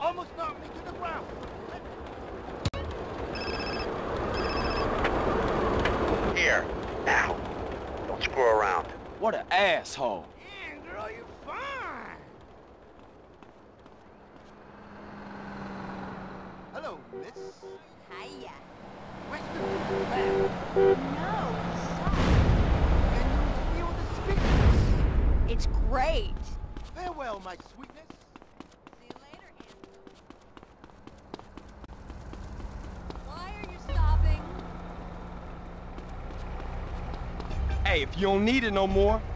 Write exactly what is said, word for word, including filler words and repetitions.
almost knocked me to the ground. Here, now. Don't screw around. What an asshole. Yeah, girl, you fine. Hello, miss. Hiya. Where's the man? No, Can you feel the sweetness? it's great. Farewell, my sweetness. See you later, handsome. Why are you stopping? Hey, if you don't need it no more,